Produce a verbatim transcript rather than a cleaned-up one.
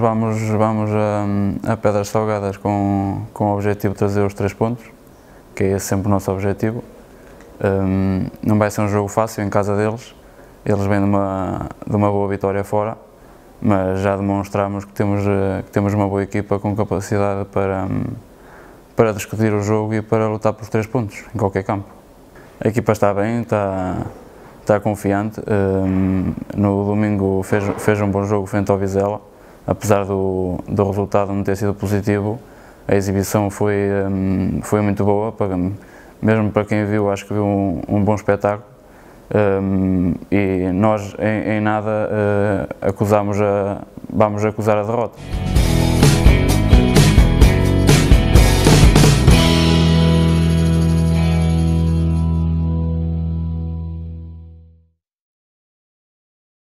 vamos, vamos a, a Pedras Salgadas com, com o objetivo de trazer os três pontos, que é esse sempre o nosso objetivo. Um, não vai ser um jogo fácil em casa deles, eles vêm de uma, de uma boa vitória fora, mas já demonstramos que temos, que temos uma boa equipa com capacidade para, para discutir o jogo e para lutar pelos três pontos em qualquer campo. A equipa está bem, está, está confiante. Um, no domingo fez, fez um bom jogo frente ao Vizela, apesar do, do resultado não ter sido positivo. A exibição foi, um, foi muito boa, para, mesmo para quem viu, acho que viu um, um bom espetáculo. Um, e nós em, em nada uh, acusamos a, vamos acusar a derrota.